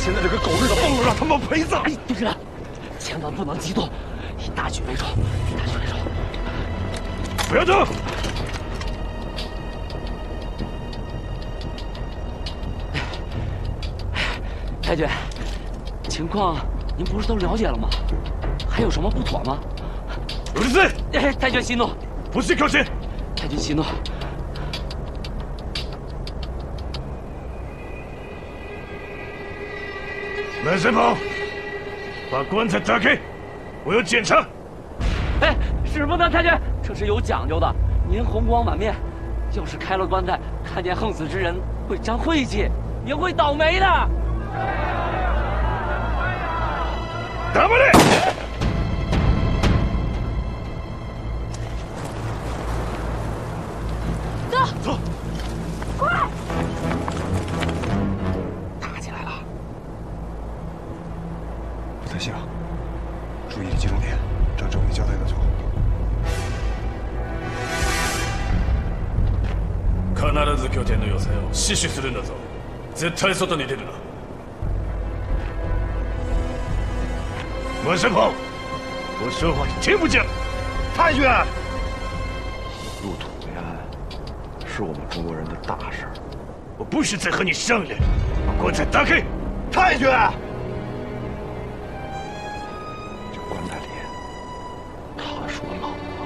现在这个狗日的疯了，让他们陪葬！ 哎，丁真，千万不能激动，以大局为重，以大局为重。 不要动！ 太君，情况您不是都了解了吗？还有什么不妥吗？ 有的是。 哎，太君息怒， 不许靠近！ 太君息怒。 门神宝，把棺材打开，我要检查。 哎，使不得，太君，这是有讲究的。您红光满面，要是开了棺材，看见横死之人，会沾晦气，也会倒霉的。 打过来！ 走， 走， 快！ 打起来了。 不太像，注意力集中点，照政委交代的做。 必ず拠点の要塞を死守するんだぞ。絶対外に出るな。门神炮，我说话你听不见？ 太君， 入土为安，是我们中国人的大事。 我不是在和你商量，把棺材打开。 太君， 这棺材里，他是我老婆，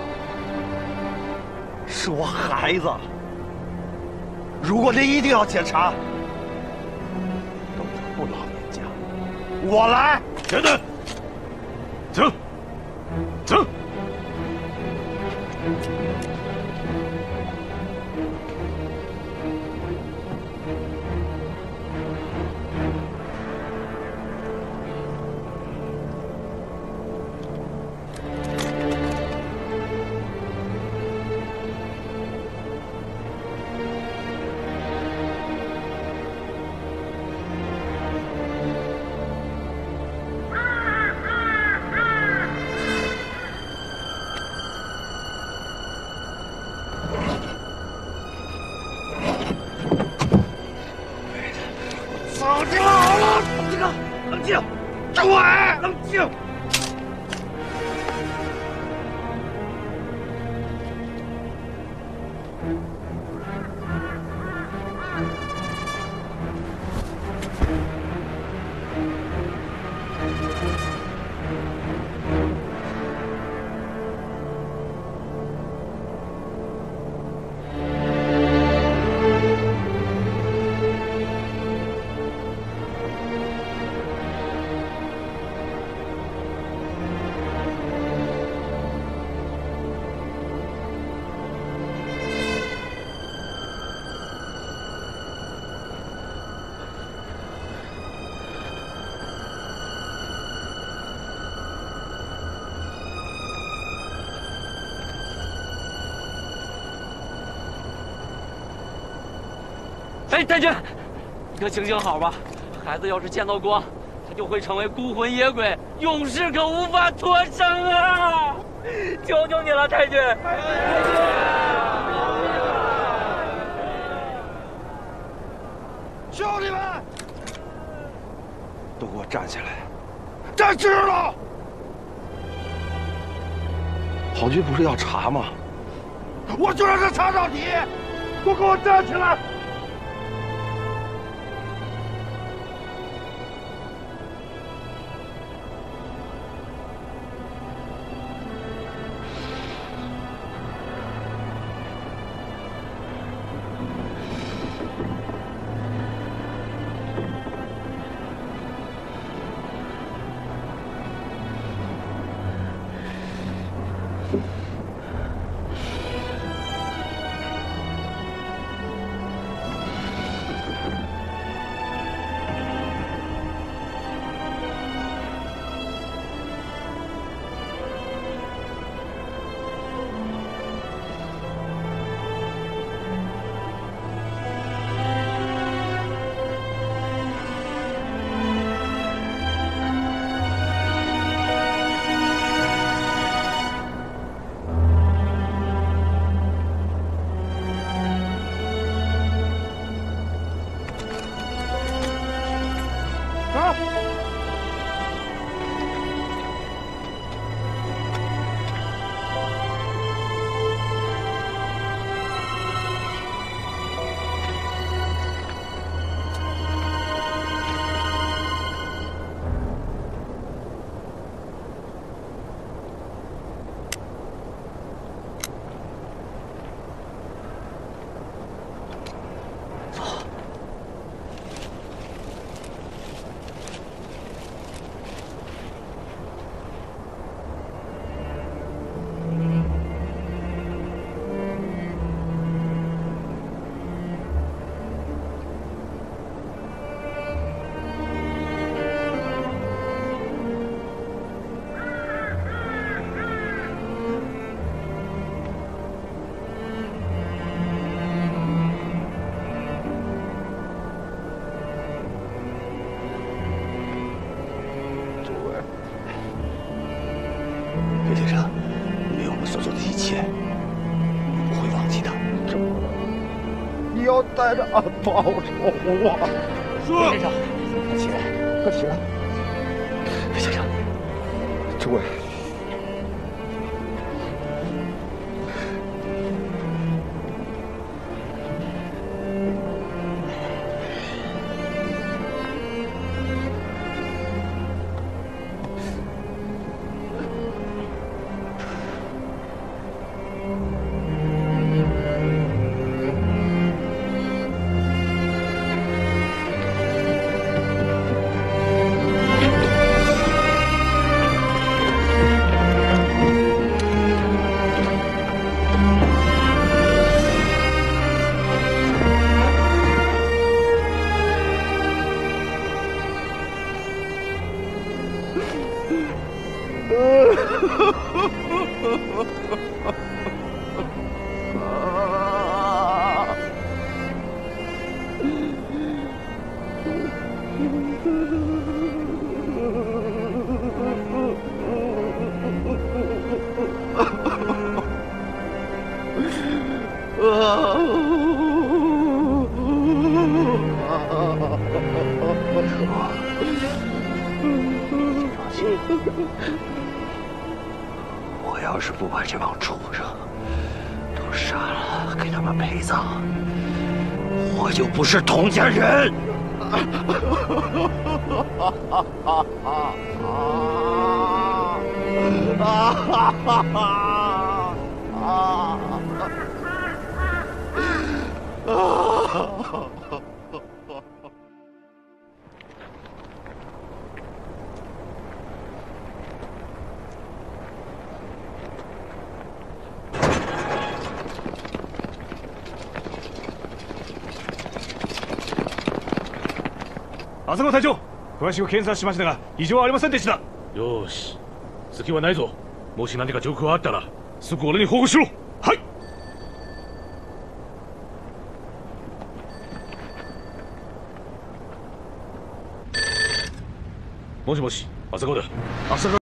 是我孩子。如果您一定要检查， 都在不老年家， 我来。 等等，走，走。 早听好了，这个冷静，政委冷静。 哎，太君，你可行行好吧！孩子要是见到光，他就会成为孤魂野鬼，永世可无法脱生啊！求求你了，太君！ 兄弟们， 都给我站起来！ 站直了！ 皇军不是要查吗？ 我就让他查到底！都给我站起来！ 切，我不会忘记的。 你要带着俺报仇啊！ 说，先生，快起来， 快起来！ 先生， 诸位， 我要是不把这帮畜生都杀了，给他们陪葬，我就不是童家人。 浅川隊長、詳しく検査しましたが異常はありませんでした。 よし、隙はないぞ。もし何か状況があったらすぐ俺に報告しろ。はい。もしもし、浅川だ。浅川。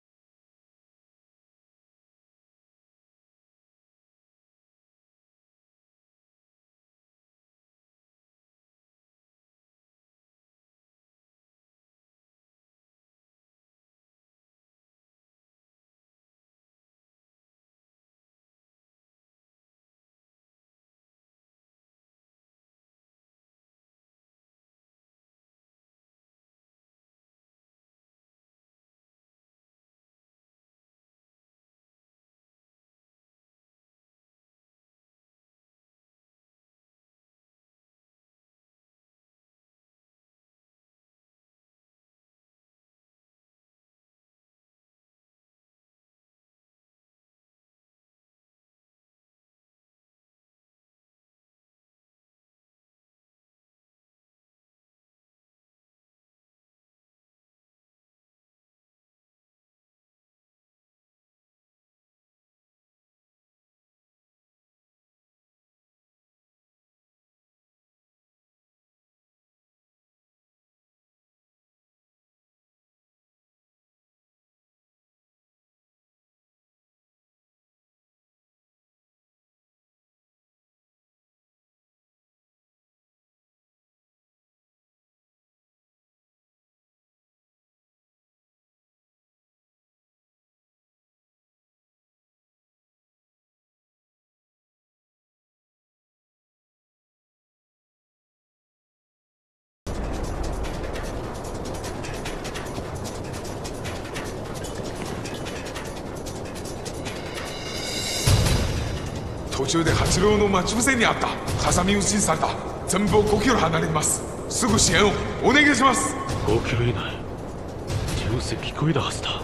途中で八郎の待ち伏せにあった。挟み撃ちにされた。前方5キロ離れますすぐ支援をお願いします。 5キロ以内、銃声聞こえたはずだ。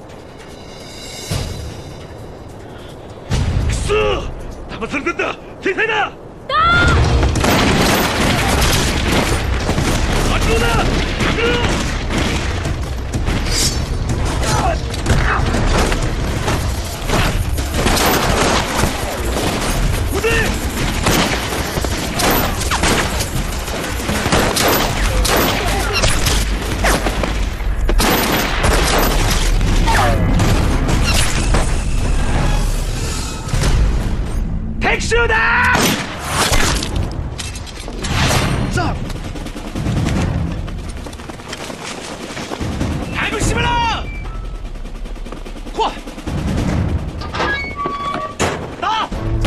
くそー、騙されたんだ。手配だ。八郎だ、八郎。 shooter！上！还不熄灭了！快！打！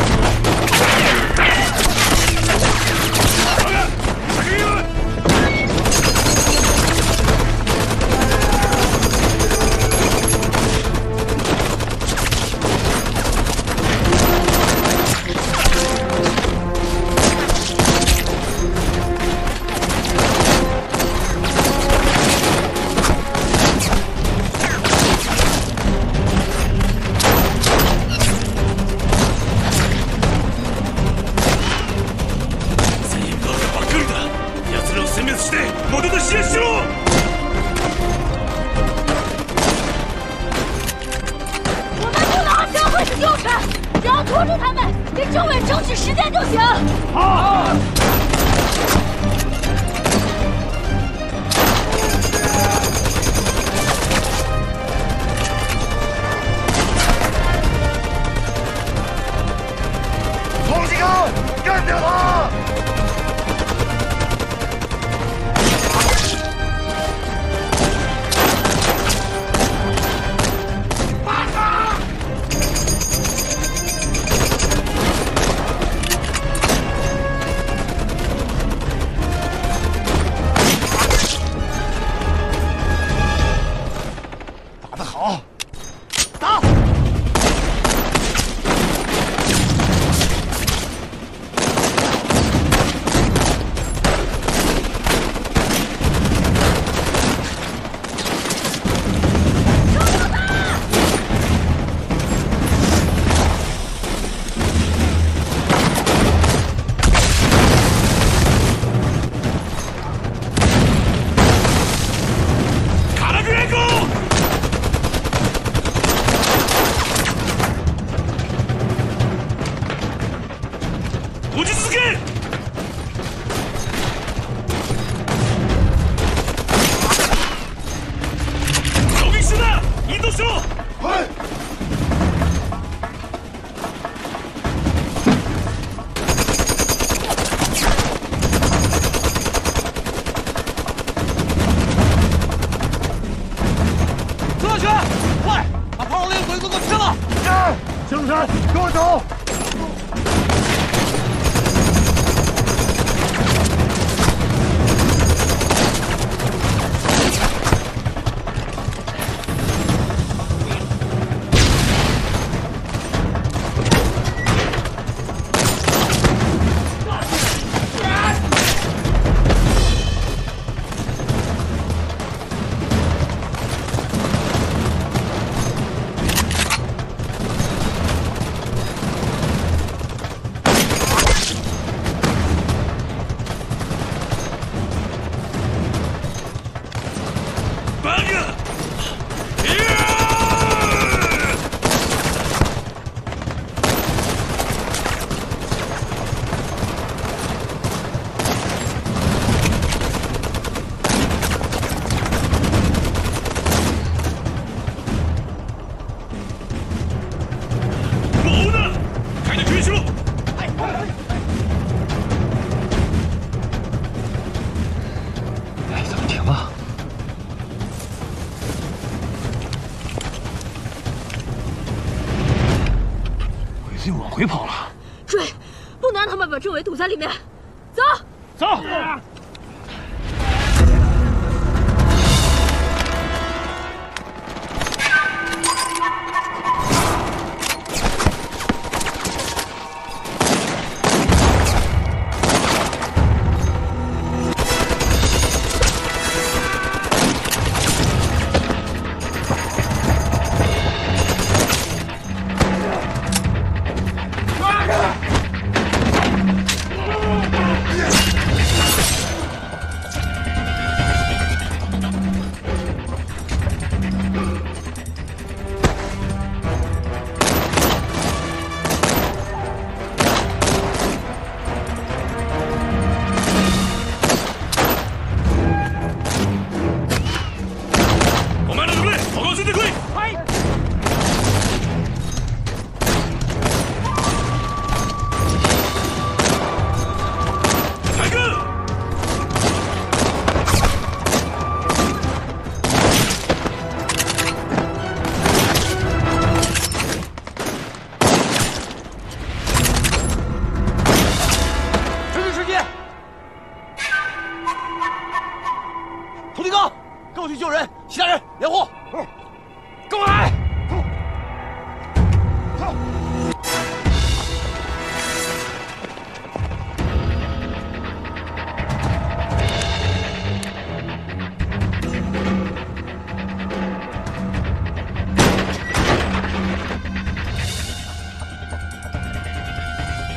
回跑了， 追，不能让他们把政委堵在里面。走， 走。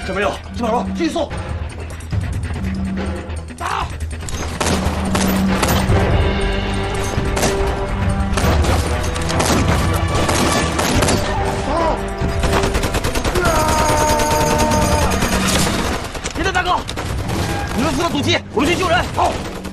这没有，这边路继续送。打！ 别的大哥，你们扶到堵机，我们去救人。好。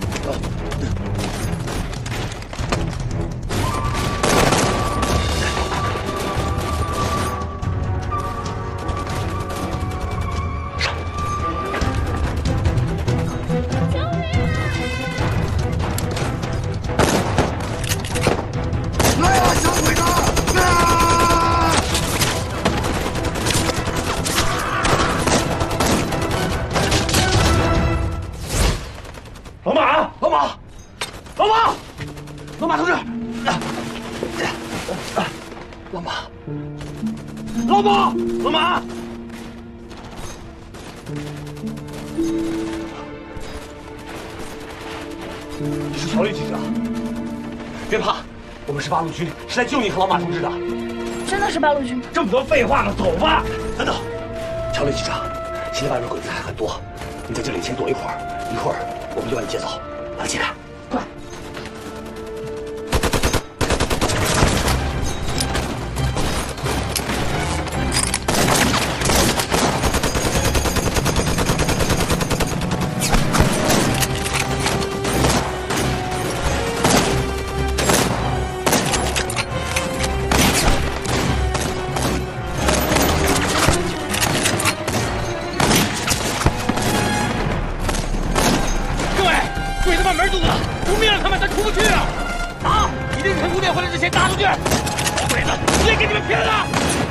老马同志，老马，你是条律记者，别怕，我们是八路军，是来救你和老马同志的。 真的是八路军吗？ 这么多废话呢，走吧。等等，条律记者，现在外面鬼子还很多，你在这里先躲一会儿，一会儿我们就把你接走。把他解开，快！ 鬼子把门堵了，不灭了他们，咱出不去啊！打！一定趁五点回来之前打出去！老鬼子，别给你们骗了！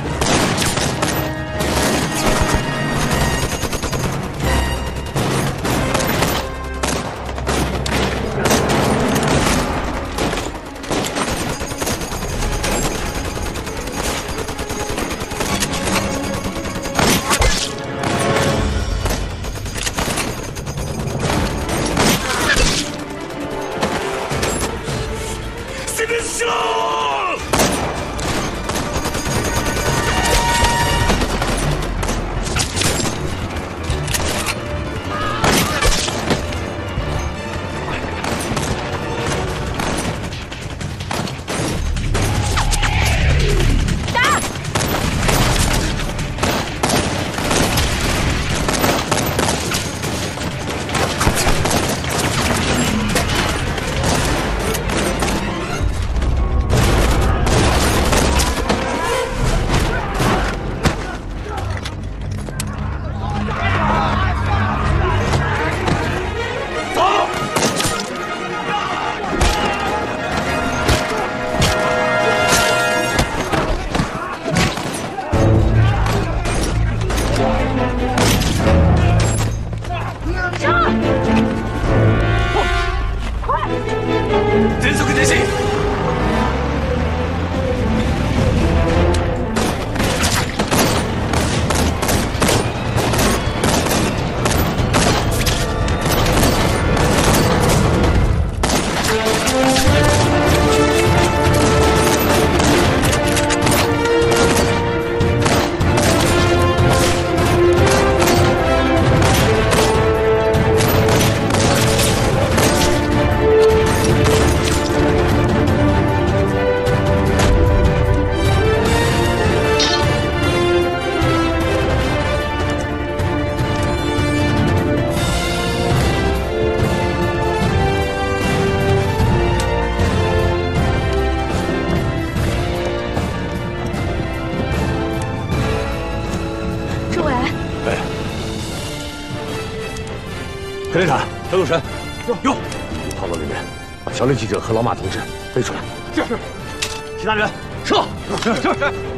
黑雷铲，小主神，有，炮楼里面把小李记者和老马同志背出来。是。其他人撤。是。